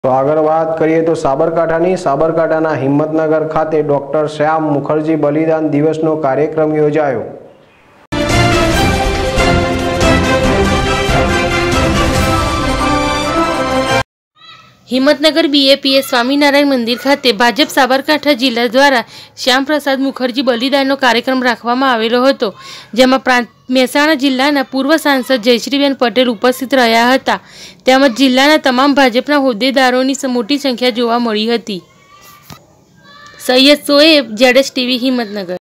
તો આગળ વાત કરીએ તો સાબરકાંઠાના હિંમતનગર ખાતે ડોક્ટર શ્યામ મુખર્જી બલિદાન દિવસનો કાર્યક્રમ યોજાયો। હિંમતનગર બીએપીએસ સ્વામિનારાયણ મંદિર ખાતે ભાજપ સાબરકાંઠા જિલ્લા દ્વારા શ્યામપ્રસાદ મુખર્જી બલિદાનનો કાર્યક્રમ રાખવામાં આવેલો હતો, જેમાં મહેસાણા જિલ્લાના પૂર્વ સાંસદ જયશ્રીબેન પટેલ ઉપસ્થિત રહ્યા હતા, તેમજ જિલ્લાના તમામ ભાજપના હોદ્દેદારોની મોટી સંખ્યા જોવા મળી હતી। સૈયદ શોએબ, ZSTV, હિંમતનગર।